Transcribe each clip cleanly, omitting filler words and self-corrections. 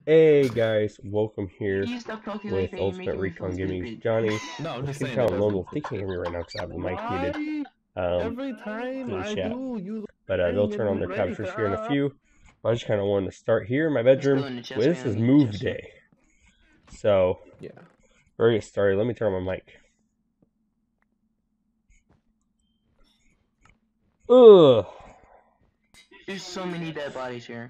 Hey guys, welcome here You stop talking like with that, you're Ultimate making me feel Recon Gaming's stupid. Johnny. No, I'm Let's just keep saying it telling Lone doesn't. Wolf. They can't hear me right now because I have the mic Why? muted Every time to the I chat. do, you But they'll bring turn on and their break. captures here in a few. But I just kind of wanted to start here in my bedroom. Still in the chest, Well, this man. is I'm eating move chest. day. So, Yeah. before we get started, let me turn on my mic. Ugh. There's so many dead bodies here.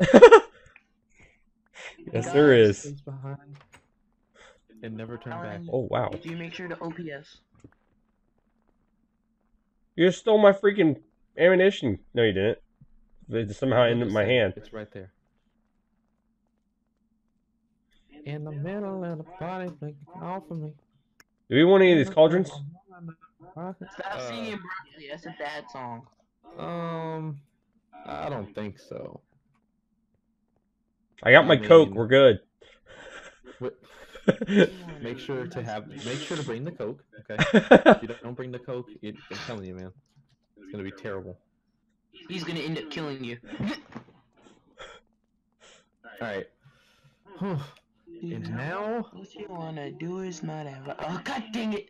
Yes, there is. Stays behind and never turn back. Alan, Oh, wow. did you make sure to OPS? You just stole my freaking ammunition. No, you didn't. It somehow ended in my hand. It's right there. In the middle of the party, off of me. Do we want any of these cauldrons? Stop singing broccoli. That's a bad song. I don't think so. I got my Coke. We're good. Make sure to bring the Coke, okay? If you don't bring the Coke, I'm telling you, man, it's gonna be terrible. He's gonna end up killing you. Alright. And now... What you wanna do is not ever. Oh, god dang it!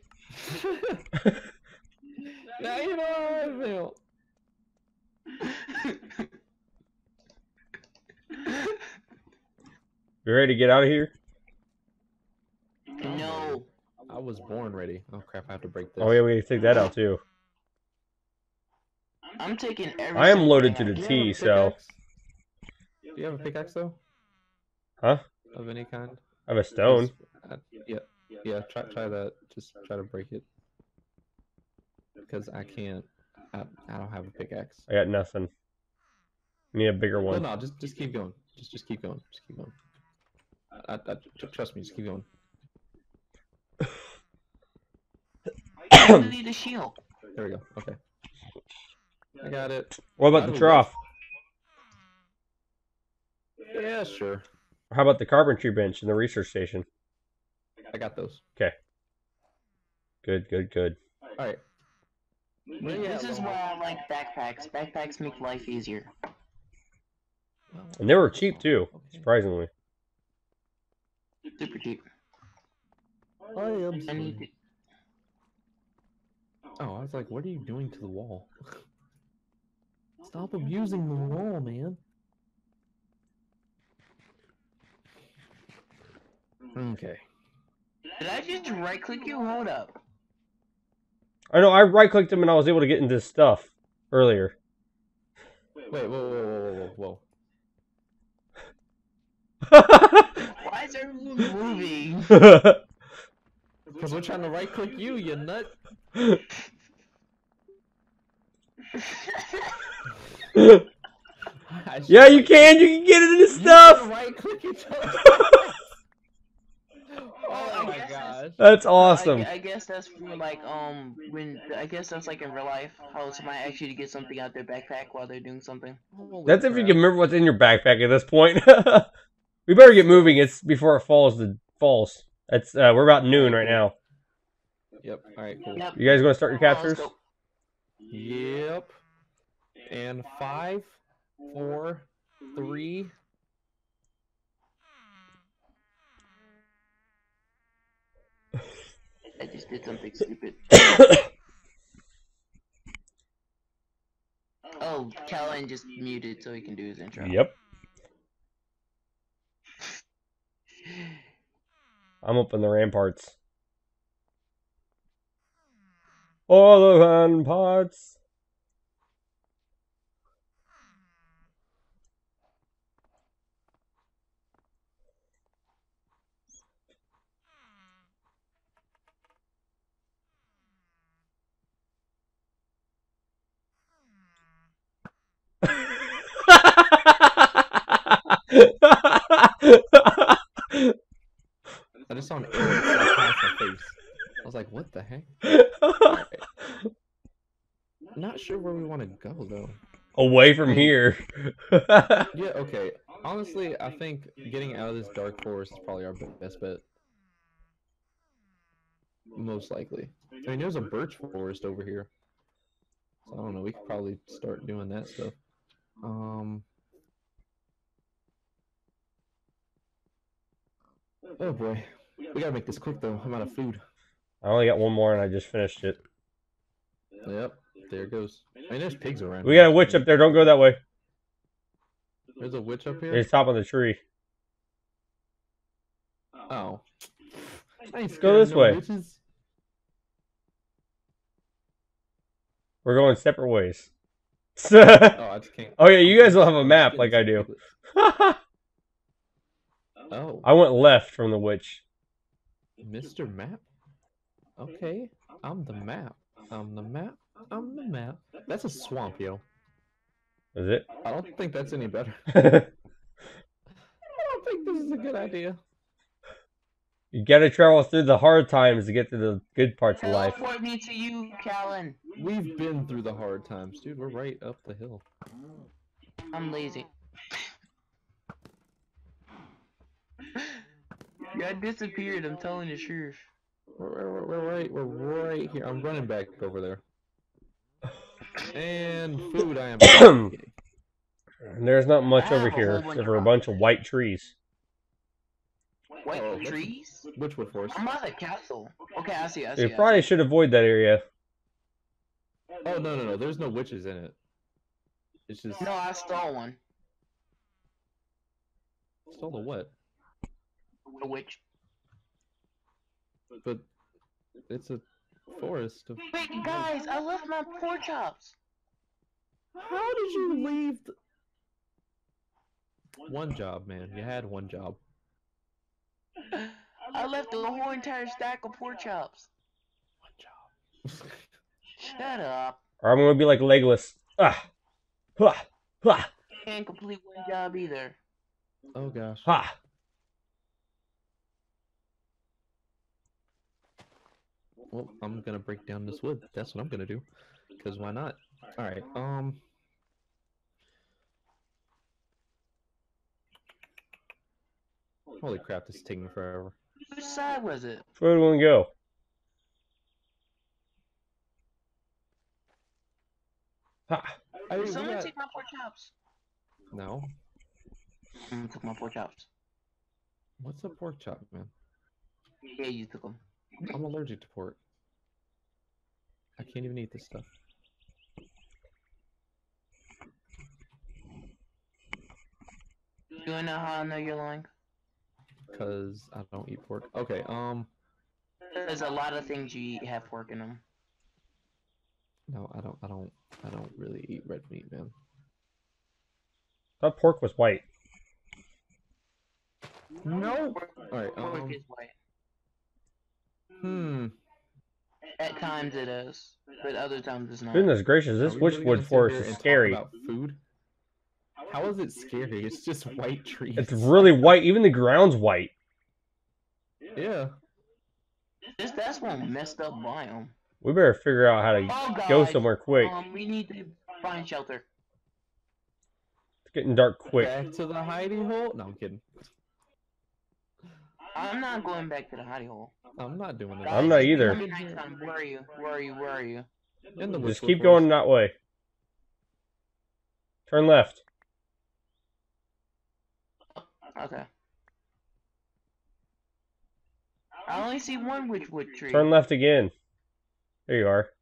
Now you know how I feel. You ready to get out of here? No. I was born ready. Oh crap, I have to break this. Oh yeah, we take that out too. I'm taking every I am single loaded to thing the out. T, so... Do you have a pickaxe though? Huh? Of any kind? I have a stone. Yeah, try that. Just try to break it. Because I can't. I don't have a pickaxe. I got nothing. I need a bigger one. Well, no, just keep going. Just keep going. Just keep going. Trust me, just keep going. I need a shield. There we go. Okay. I got it. What about the trough? Yeah, sure. How about the carpentry bench and the research station? I got those. Okay. Good. Alright. This is why I like backpacks. Backpacks make life easier. And they were cheap too, surprisingly. Super cheap. I am. I need to... Oh, I was like, what are you doing to the wall? Stop abusing the wall, man. Okay. Did I just right click you? Hold up. I know, I right-clicked him and I was able to get into stuff earlier. Wait, whoa. Why is everyone moving? Because we're trying to right click you, you nut. Yeah, you can get into stuff! Right click each other. Oh my gosh. That's awesome. I guess that's for like I guess that's like in real life how somebody asks you to get something out their backpack while they're doing something. That's if you can remember what's in your backpack at this point. We better get moving. It's before it falls. That's we're about noon right now. Yep. All right. Cool. Yep. You guys want to start your captures? Yep. And 5, 4, 3. I just did something stupid. Oh, Callan just muted so he can do his intro. Yep. I'm up in the ramparts. All the ramparts. I just saw an arrow fly past my face. I was like, what the heck? Right. Not sure where we want to go, though. Away from here. Yeah, okay. Honestly, I think getting out of this dark forest is probably our best bet. Most likely. I mean, there's a birch forest over here. So I don't know, we could probably start doing that stuff. Oh boy. We gotta make this quick though. I'm out of food. I only got one more and I just finished it. Yep. There it goes. I mean, there's pigs around. We here, got a so witch up there. Don't go that way. There's a witch up here? It's top of the tree. Oh. I ain't Go scared this of no way. witches. We're going separate ways. Oh, I just can't. Oh yeah, you guys will have a I'm map just like I getting do. some Oh, I went left from the witch. Mr. Map? Okay, I'm the map. I'm the map. I'm the map. That's a swamp, yo. Is it? I don't think that's any better. I don't think this is a good idea. You gotta travel through the hard times to get to the good parts of life. Teleport me to you, Callan. We've been through the hard times, dude. We're right up the hill. I'm lazy. Yeah, I disappeared. I'm telling the truth. We're right here. I'm running back over there. And food I am getting. There's not much I have over a here whole bunch except of for a bunch of white trees. White Oh, that's- trees? Witchwood Forest. I'm at the castle. Okay, I see. You probably should avoid that area. Oh, no. There's no witches in it. It's just... No, I stole one. Stole the what? A witch. But it's a forest of... Wait, guys, I left my pork chops. How did you leave one job, man? You had one job. I left the whole entire stack of pork chops. One job. Shut up. Or I'm gonna be like Legolas. Ah! Ha! Ha! Can't complete one job either. Oh gosh. Ha! Well, I'm gonna break down this wood. That's what I'm gonna do. Because why not? Alright, Holy crap, this is taking forever. Which side was it? Where do we want to go? Ha! I Did someone take my pork chops? No. Someone took my pork chops. What's a pork chop, man? Yeah, you took them. I'm allergic to pork. I can't even eat this stuff. You wanna know how I know you're lying? Because I don't eat pork. Okay, There's a lot of things you eat have pork in them. no, I don't really eat red meat, man. I thought pork was white. No! Alright, Pork is white. At times it is, but other times it's not. Goodness gracious, this Are we really gonna Witchwood sit Forest here is and talk scary. about food? How is it scary? It's just white trees. It's really white. Even the ground's white. Yeah. That's one messed up biome. We better figure out how to Oh god. go somewhere quick. We need to find shelter. It's getting dark quick. Back to the hidey hole? No, I'm kidding. I'm not going back to the hidey hole. I'm not doing it. I'm not either. Tell me next time. Where are you? Where are you? Where are you? In the Just Witchwood keep Forest. going that way. Turn left. Okay. I only see one witchwood tree. Turn left again. There you are.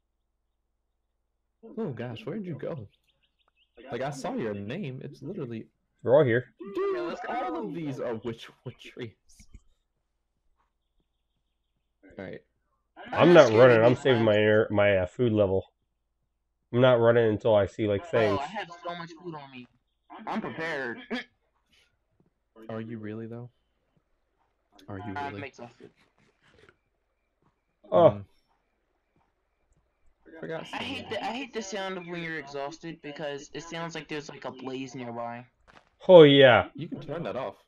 Oh gosh, where'd you go? Like, I saw your name. It's literally... We're all here. Dude, Yeah, let's go. all of these are witchwood trees. Alright. I'm not scared running. to I'm get saving my food level. I'm not running until I see like things. Oh, I have so much food on me. I'm prepared. Are you really, though? Are you I'm really? exhausted. Oh, Forgot I hate the sound of when you're exhausted because it sounds like there's like a blaze nearby. oh yeah. You can turn that off.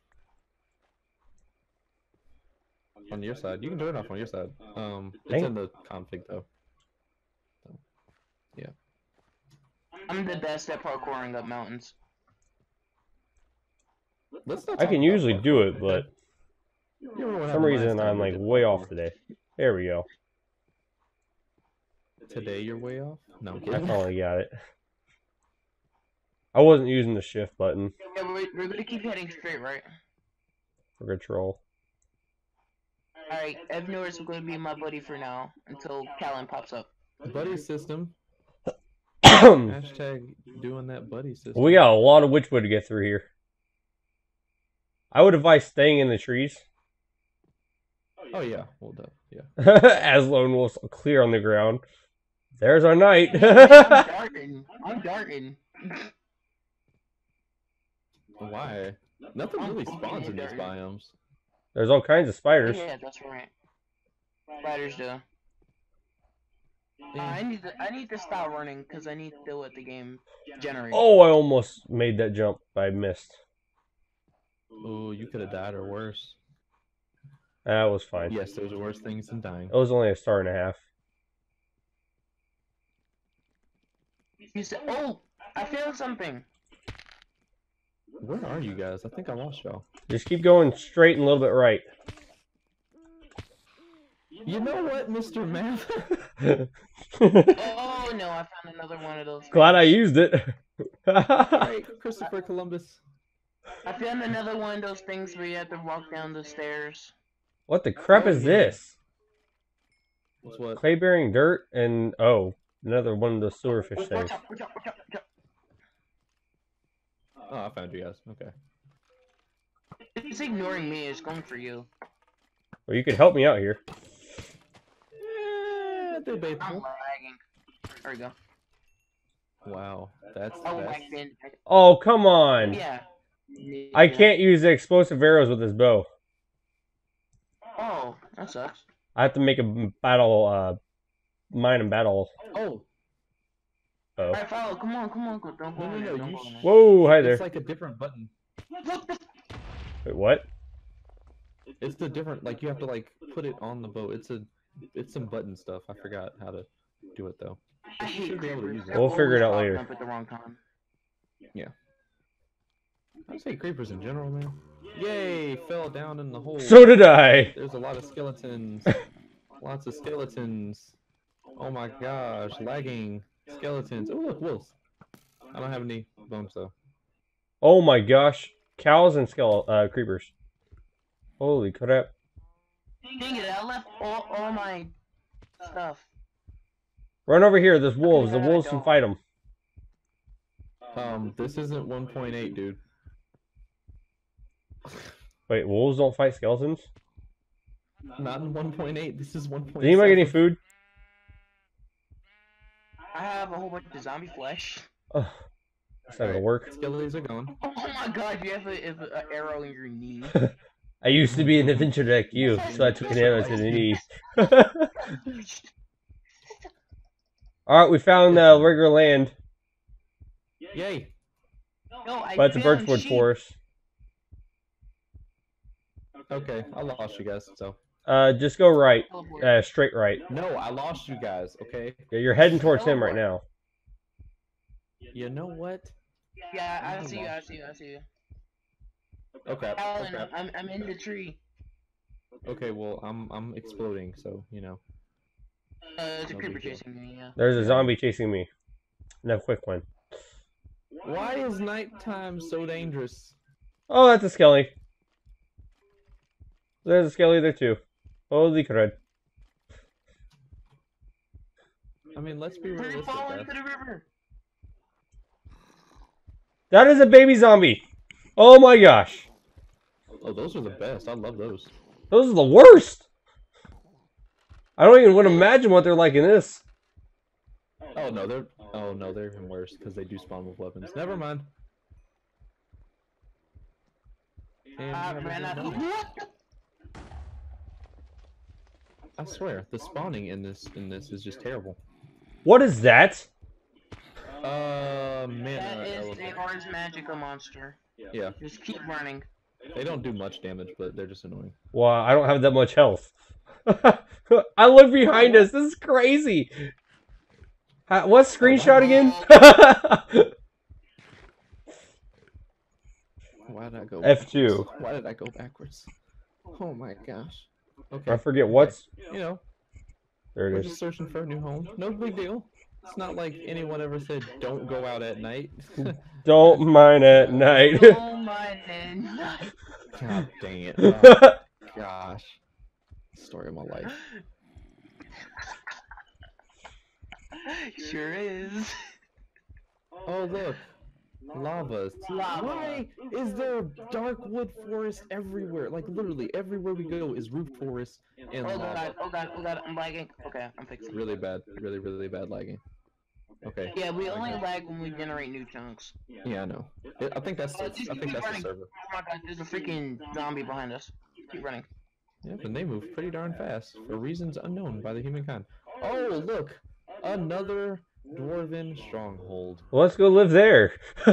On your side. You can turn it off on your side. It's Dang. in the config, though. So, yeah. I'm the best at parkouring up mountains. Let's not I talk can about usually do parkour, it, but okay? You remember what for some happened last reason time I'm we like did way parkour? off today. There we go. Today you're way off? No, I'm I kidding. finally got it. I wasn't using the shift button Yeah, we're gonna keep heading straight, right? for control. Alright, Evnor is going to be my buddy for now until Callan pops up. Buddy system. We Hashtag doing that buddy system. got a lot of witchwood to get through here. I would advise staying in the trees. Oh yeah, well done. Yeah. As lone wolves clear on the ground. There's our knight. I'm darting. Why? Nothing really spawns in these biomes. There's all kinds of spiders. Yeah, that's right. Spiders do. I need to stop running because I need to let the game generate. Oh, I almost made that jump. I missed. Oh, you could have died or worse. That was fine. Yes, there's worse things than dying. It was only a star and a half. You said, oh, I found something. Where are you guys? I think I lost y'all. Just keep going straight and a little bit right. You know what, Mr. Math? Oh no, I found another one of those. Glad I used it. Hey, Christopher Columbus. I found another one of those things where you have to walk down the stairs. What the crap is this? What's what? Clay bearing dirt and another one of those silverfish things. Watch out, watch out, watch out, watch out. Oh, I found you guys. Okay. It's ignoring me, it's going for you. Well, you could help me out here. I'm Debatable. lagging. There we go. Wow, that's Oh, that's... back then. Oh, come on. Yeah. I can't use the explosive arrows with this bow. Oh, that sucks. I have to make a battle, mine and battle. Oh, Oh. Alright, follow. Come on, come on. Don't go No, in no, there. no, Don't you go in there. Whoa, hi there. it's like a different button. What the? Wait, what? It's the different, like, you have to, like, put it on the boat. It's some button stuff. I forgot how to do it, though. I You hate should be able to creepers. use it. They're We'll figure it out always later. popping up at the wrong time. I say creepers in general, man. Yay, fell down in the hole. So did I. There's a lot of skeletons. Lots of skeletons. Oh my gosh, lagging skeletons. Oh, look, wolves. I don't have any bones, though. Oh my gosh. Cows and creepers. Holy crap. Dang it, I left all my stuff. Run over here. There's wolves. The I wolves can don't. fight them. This isn't 1.8, dude. Wait, wolves don't fight skeletons? Not in 1.8. This is 1.7. Did anybody get any food? I have a whole bunch of zombie flesh. Oh, that's not gonna work. Skeletons are gone. Oh my god, you have an arrow in your knee. I used to be an adventurer like you, so I took an arrow to the knee. Alright, we found regular land, Yay! No, I but it's a found birchwood sheep. forest. Okay, I lost you guys, so. Just go right. Teleport. Straight right. No, I lost you guys, okay? Yeah, you're heading towards him right now. You know what? Yeah, I see you, I see you, I see you. Okay, Alan, okay. I'm in the tree. Okay, well, I'm exploding, so, you know. There's a No creeper big deal. chasing me, yeah. There's a zombie chasing me. No, quick one. Why is nighttime so dangerous? Oh, that's a skelly. There's a skelly there too. Holy crud. I mean, let's be Free realistic, fall guys. into the river. That is a baby zombie. Oh my gosh. Oh, those are the best. I love those. Those are the worst. I don't even want to imagine what they're like in this. Oh no, they're even worse because they do spawn with weapons. Never mind. And I yeah, ran out of what? I swear, the spawning in this is just terrible. What is that? Man, That is the orange magical monster. yeah, Just keep running. they don't do much damage, but they're just annoying. Well, I don't have that much health. I look behind us. This is crazy. What screenshot again? Why did I go? F2. Why did I go backwards? Oh my gosh. I Okay. forget what's. You know, There we're it just is. searching for a new home. No big deal. It's not like anyone ever said don't go out at night. Don't mine at night. Oh my god. God dang it. Oh, gosh. Story of my life. Sure is. Oh look, lava. Lava. Why is there dark wood forest everywhere? Like literally everywhere we go is root forest and Oh lava. god, oh god, oh god, I'm lagging. Okay, I'm fixing it. Really bad, really bad lagging. Okay. Yeah, we only lag when we generate new chunks. Yeah, I know. I think that's Just the keep running. server. Oh my god, there's a freaking zombie behind us. Keep running. Yep, and they move pretty darn fast for reasons unknown by the humankind. Oh look, another dwarven stronghold. Well, let's go live there.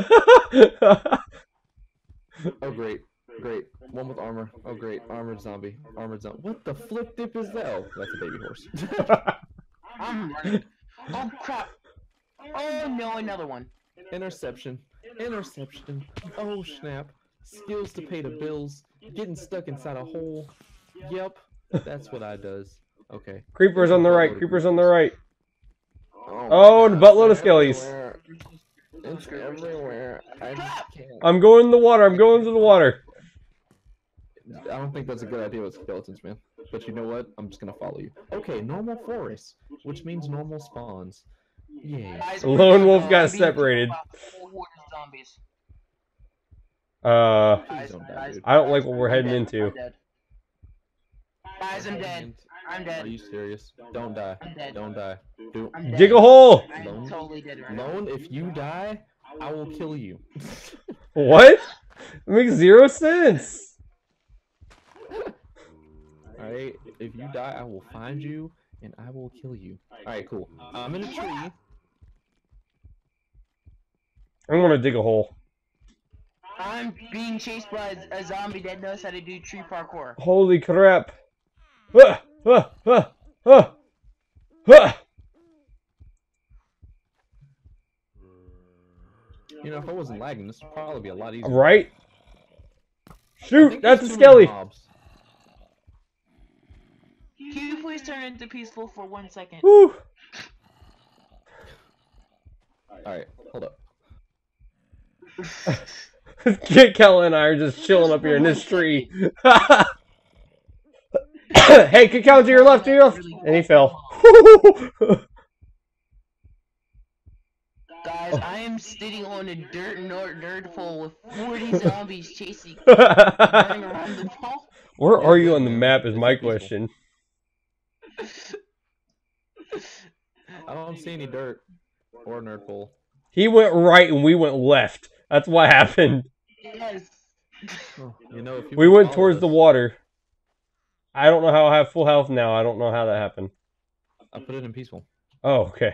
Oh great, great. One with armor. Oh great, armored zombie. Armored zombie. What the flip dip is that? Oh, that's a baby horse. I'm running. Oh crap. Oh no, another one. Interception. Interception. Oh snap. Skills to pay the bills. Getting stuck inside a hole. Yep, that's what I does. Okay. Creepers on the right. Creepers on the right. Oh, and a buttload of skellies. It's everywhere. I just can't. I'm going in the water. I'm going to the water. I don't think that's a good idea with skeletons, man. But you know what? I'm just gonna follow you. Okay, normal forest, which means normal spawns. Yay. Guys, Lone wolf got I'm being separated. killed by 4 horde of zombies. Please don't die, dude. I don't like what we're heading into. I'm dead. Guys, I'm dead. I'm Are dead. you serious? Don't die. I'm dead. Don't die. Do I'm dead. Dig a hole. I'm Lone? totally dead right now. Lone, if you die, I will kill you. What? It makes zero sense. Alright, if you die, I will find you and I will kill you. Alright, cool. I'm in a tree. I'm gonna dig a hole. I'm being chased by a zombie that knows how to do tree parkour. Holy crap. Ah, ah, ah, ah, ah. You know, if I wasn't lagging, this would probably be a lot easier. Right? I Shoot, think that's a there's too many skelly. mobs. Can you please turn into peaceful for 1 second? Woo. Alright, hold up. Kit Kella and I are just chilling up here in this tree. Hey, Kit Kella, to your left, to your left. And he fell. Guys, I am sitting on a dirt pole with 40 zombies chasing, running around the pole. Where are you on the map is my question. I don't see any dirt or nerd pool. He went right and we went left. That's what happened. Yes. Oh, you know, if you We would went follow towards us, the water. I don't know how I have full health now. I don't know how that happened. I put it in peaceful. Oh, okay.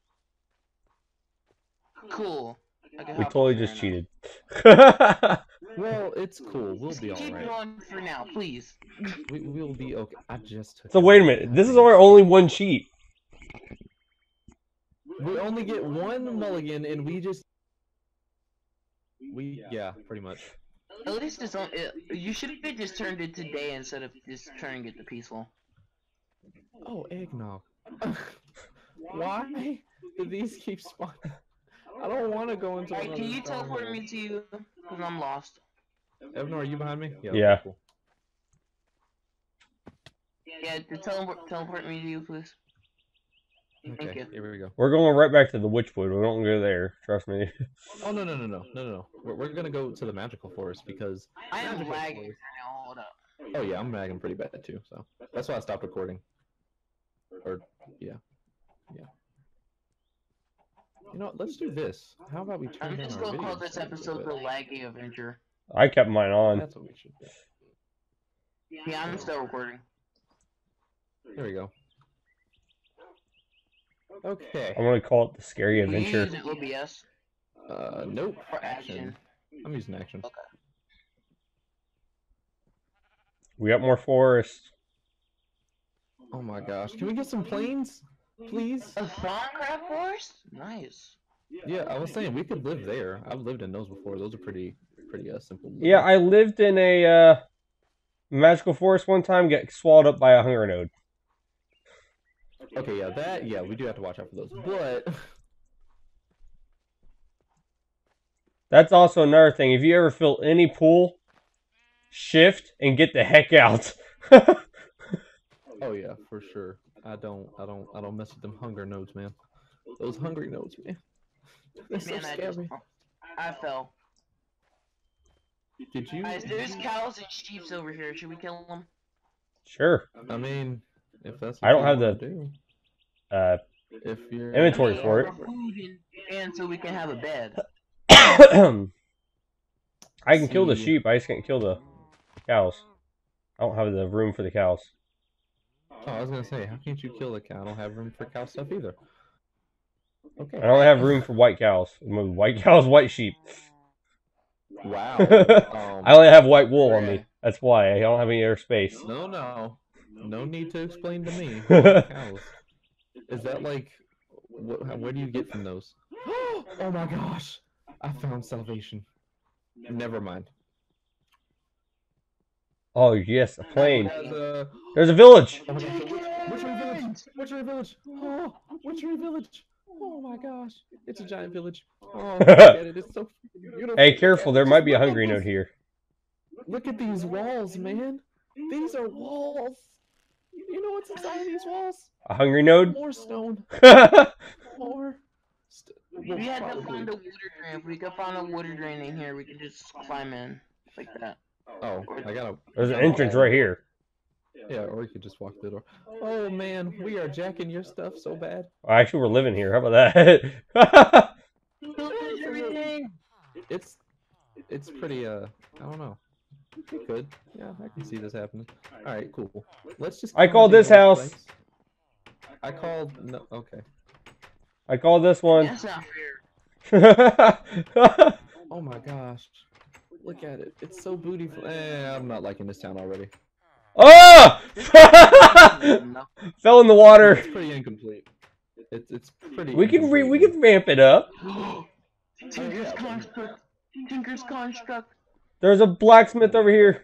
Cool. We totally just cheated. Well, it's cool. We'll be Keep alright. going for now, please. We'll be okay. I just took So wait a minute. This is our only one cheat. We only get one mulligan, and we just... Yeah, pretty much. At least it's on. You should have just turned it to day instead of just turning it to peaceful. Oh, eggnog. Why do these keep spawning? I don't want to go into Alright, another can you teleport stronghold. me to you? Because I'm lost. Evan, are you behind me? Yeah. Cool. Yeah, to teleport me to you, please. Thank Okay, you. here we go. We're going right back to the Witchwood. We don't go there. Trust me. Oh, no. We're gonna go to the magical forest because... I am magical lagging forest- right now, hold up. Oh yeah, I'm lagging pretty bad too, so... That's why I stopped recording. Or, yeah. You know what, let's do this. How about we turn I'm down just our gonna video call this settings a episode bit? the Laggy Adventure. I kept mine on. That's what we should do. Yeah, I'm still recording. There we go. Okay. I'm gonna call it the Scary You Adventure. using OBS Nope. or action? I'm using action. Okay. We got more forest. Oh my gosh. Can we get some planes? Please? A Thaumcraft Forest? Nice. Yeah, I was saying we could live there. I've lived in those before. Those are pretty simple. Yeah, I lived in a magical forest one time. Got swallowed up by a hunger node. Okay, yeah, we do have to watch out for those. But That's also another thing. If you ever fill any pool, shift and get the heck out. Oh yeah, for sure. I don't mess with them hunger nodes, man. Those hungry nodes, man. They're so Man, scary. I fell. Did you? Guys, there's cows and sheeps over here. Should we kill them? Sure. I mean, if that's I what don't you have want the to do. If you're inventory Yeah, for it. for food and so we can have a bed. I can kill the See. sheep. I just can't kill the cows. I don't have the room for the cows. Oh, I was gonna say, how can't you kill a cow? I don't have room for cow stuff either. Okay. I only have room for white cows. White cows, white sheep. Wow. I only have white wool on me. That's why I don't have any other space. No need to explain to me. Cows. Is that like, where do you get from those? Oh my gosh! I found salvation. Never mind. Oh yes, a plane. There's There's a village. oh my gosh, witchery village! Witchery village! Oh, witchery village! Oh my gosh, it's a giant village. Oh, look at it! It's so freaking beautiful. Hey, careful! There might be a hungry node here. Look at these walls, man. These are walls. You know what's inside of these walls? A hungry node? More stone. More. We had to find a water drain. If we could find a water drain in here, we could just climb in like that. Oh, I gotta. There's an entrance right here. Yeah, or we could just walk through the door. Oh man, we are jacking your stuff so bad. Actually, we're living here. How about that? Everything. It's pretty. I don't know. It could. Yeah, I can see this happening. All right, cool. Let's just. I called this house. I called. No. Okay. I call this one. That's not fair. Oh my gosh. Look at it. It's so beautiful. I'm not liking this town already. Oh! Fell in the water. It's pretty incomplete. It's pretty. We can ramp it up. Tinker's construct. Tinker's construct. There's a blacksmith over here.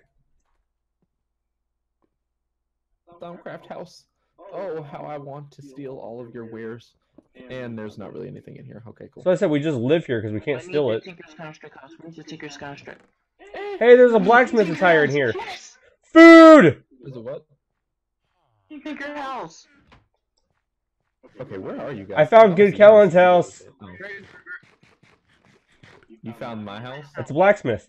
Thaumcraft house. Oh, how I want to steal all of your wares. And there's not really anything in here. Okay, cool. So I said we just live here because we can't steal it. Tinker's construct house. We need the Tinker's construct. Hey, there's a blacksmith attire in here. Yes! Food! Is it what? Tinker house. Okay, where are you guys? I found Good Kellen's house. Oh. You found my house? It's a blacksmith.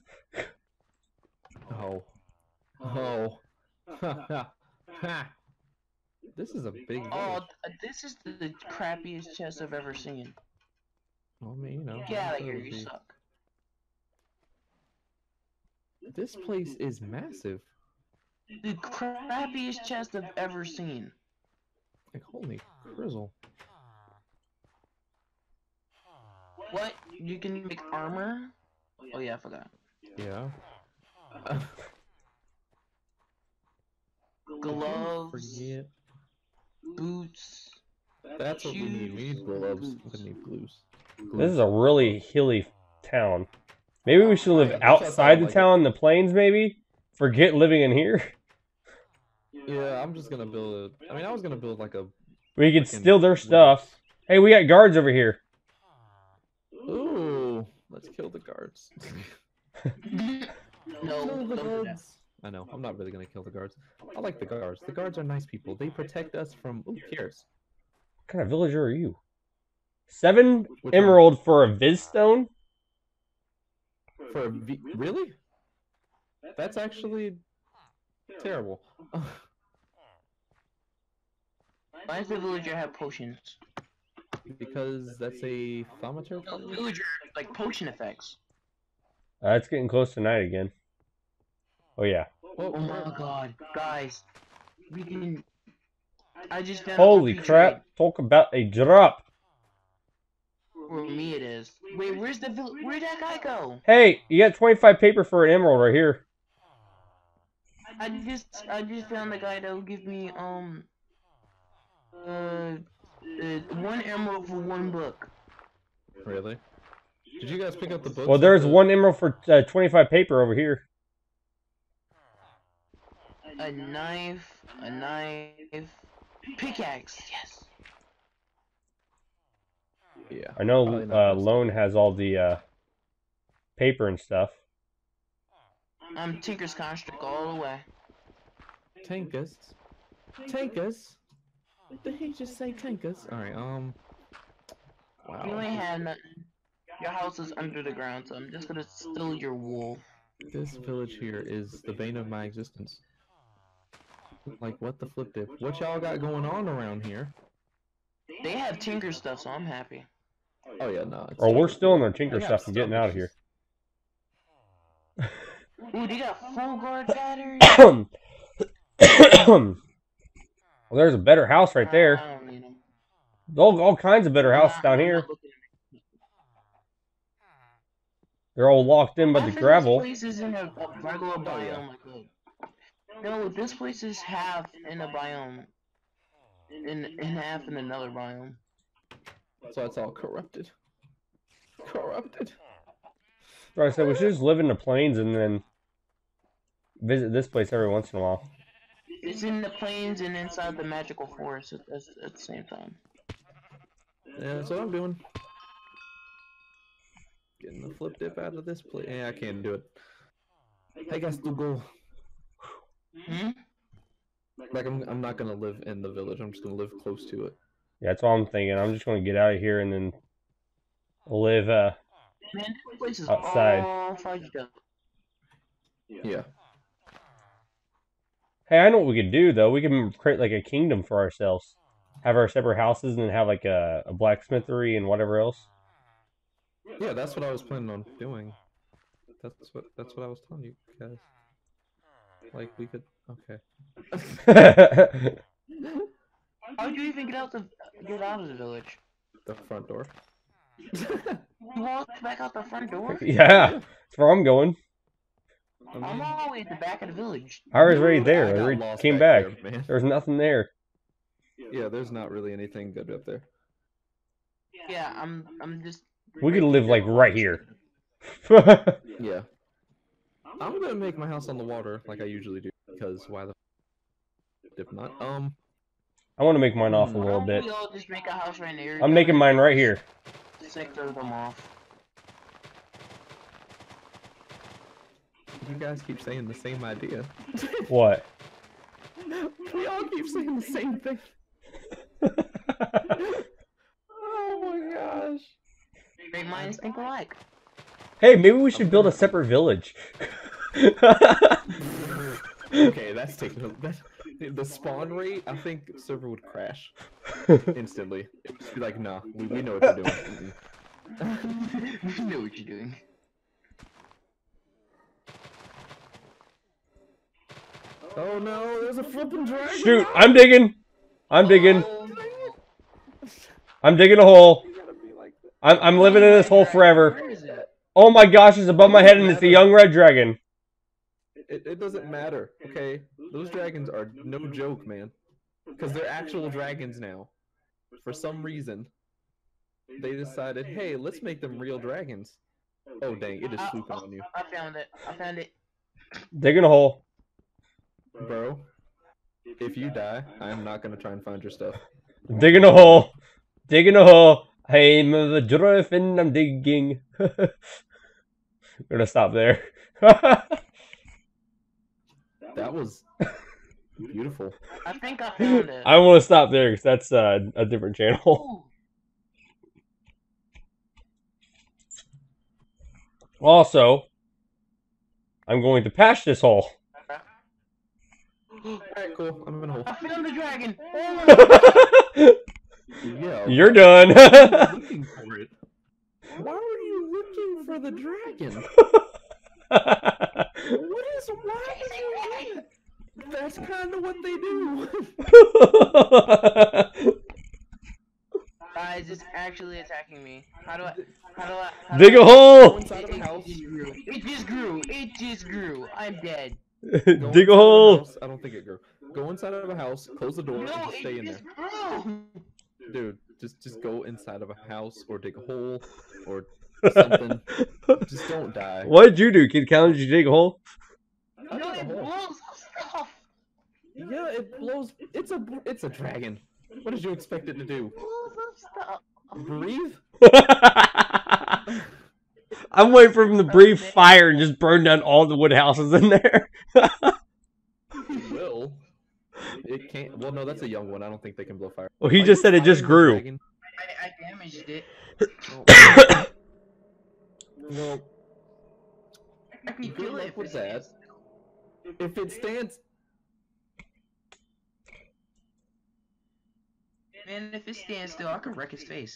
Oh. Oh. Ha. This is a big Oh, village. this is the crappiest chest I've ever seen. I mean, you know. Get out of it here, would you be- suck. This place is massive. The crappiest chest I've ever seen. Like, holy frizzle. What? You can make armor? Oh yeah, I forgot. Yeah. Gloves, Forget. boots. That's what we need. We need gloves. We need glues. This is a really hilly town. Maybe we should live outside the town in the plains, maybe? Forget living in here? Yeah, I'm just gonna build a... I mean, I was gonna build like a... We could steal their stuff. Hey, we got guards over here. Ooh, let's kill the guards. No, Kill the don't do that. guards. I know, I'm not really gonna kill the guards. I like the guards. The guards are nice people. They protect us from... Ooh, cares. What kind of villager are you? 7 Which one? emerald for a Viz stone? For a really? That's actually terrible. Why does the villager have potions? Because that's a thaumaturge? No, the villager, like potion effects. It's getting close to night again. Oh yeah. Oh, Oh my god, guys. We can... I just found Holy a RP crap. Talk about a drop. trade. For me it is. Wait, where'd that guy go? Hey, you got 25 paper for an emerald right here. I just found the guy that will give me 1 emerald for 1 book. really? Did you guys pick up the books? Well, there's 1 emerald for 25 paper over here. A knife, pickaxe, yes. Yeah. I know Probably not those. Lone has all the paper and stuff. I'm Tinker's construct all the way. Tankus. Tank us? Did he just say tank us? Alright, You wow. ain't have nothing. Your house is under the ground, so I'm just gonna steal your wool. This village here is the bane of my existence. Like, what the flip dip? What y'all got going on around here? They have tinker stuff, so I'm happy. Oh yeah, no. Oh, we're still in our They tinker got stuff and getting out of here. Ooh, they got full guard batteries. Well, there's a better house right there. I don't need them. All kinds of better houses down here. They're all locked in by the gravel. This place is in a regular biome. No, this place is half in a biome. In half in another biome. So it's all corrupted. Corrupted. So I said we should just live in the plains and then visit this place every once in a while. It's in the plains and inside the magical forest at the same time. Yeah, that's what I'm doing. Getting the flip dip out of this place. Yeah, I can't do it. I guess to go. Hmm? Like, I'm not gonna live in the village. I'm just gonna live close to it. Yeah, that's what I'm thinking. I'm just going to get out of here and then live Man, this place is outside. all fudged up. Yeah. Hey, I know what we could do, though. We can create, like, a kingdom for ourselves. Have our separate houses and then have, like, a blacksmithery and whatever else. Yeah, that's what I was planning on doing. That's what I was telling you guys. Like, we could... Okay. How'd you even get out of the village? The front door. You walked back out the front door? Yeah, that's where I'm going. I'm all the way at the back of the village. I was right there. I got already lost came back. there, man. There was nothing there. Yeah, there's not really anything good up there. Yeah, I'm just... We could live, like, right here. Yeah. I'm gonna make my house on the water like I usually do, because why the if not? I want to make mine off a little bit. We all just make a house right there. I'm making mine right here. Sector them off. You guys keep saying the same idea. What? We all keep saying the same thing. Oh my gosh. Great minds think alike. Hey, maybe we should build a separate village. Okay, that's taking the spawn rate. I think server would crash instantly. It'd just be like, nah, we know what you're doing. We know what you're doing. Oh no, there's a flipping dragon! Shoot, I'm digging. I'm digging. Oh, I'm digging a hole. You gotta be like that. I'm living in this hole forever. where is it? Oh my gosh, it's above my head and it's the young red dragon. It doesn't matter, okay? Those dragons are no joke, man. Because they're actual dragons now. For some reason, they decided, hey, let's make them real dragons. Oh dang, it is swooping on you. I found it. I found it. Digging a hole. Bro, if you die, I'm not gonna try and find your stuff. Digging a hole. Digging a hole. I'm a dolphin, I'm digging. I'm gonna stop there. That was beautiful. I think I found it. I want to stop there because that's a different channel. Ooh. Also, I'm going to patch this hole. Alright, cool. I'm in a hole. I found the dragon. Yeah. You're done. Looking for it. Why are you looking for the dragon? What is why is you doing? That's kind of what they do. Guys, it's actually attacking me. How do I Dig a Go hole. inside of a house. It just grew. It just grew. I'm dead. Go Dig inside a of hole. house. I don't think it grew. Go inside of a house, close the door, and No, just stay in it there. just grew. Dude, just go inside of a house or dig a hole or something. Just don't die. What did you do, Kid Callan? Did you dig a hole? I No, dug a it hole. blows up stuff. Yeah, it blows. It's a dragon. What did you expect it to do? Blows up stuff. Breathe? I'm waiting for him to breathe fire and just burn down all the wood houses in there. It will. It can't. Well, no, that's a young one. I don't think they can blow fire. Well, he Are just you said it just fighting the grew. dragon? I damaged it. Oh. Well, I can good kill luck it if with it that. stands. If it stands, Man, if it stands still, I could wreck his face.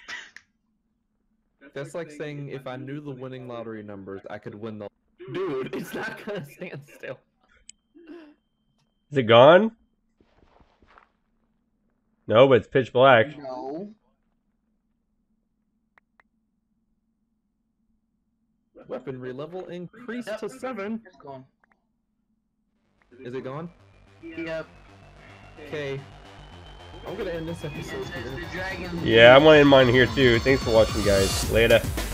that's like saying if I knew the winning lottery numbers, I could win the. Dude, it's not gonna stand still. Is it gone? No, but it's pitch black. No. Weaponry level increased Yep. to 7. It's gone. Is it gone? Yep. Okay. I'm gonna end this episode It says here. the dragon. Yeah, I'm gonna end mine here too. Thanks for watching, guys. Later.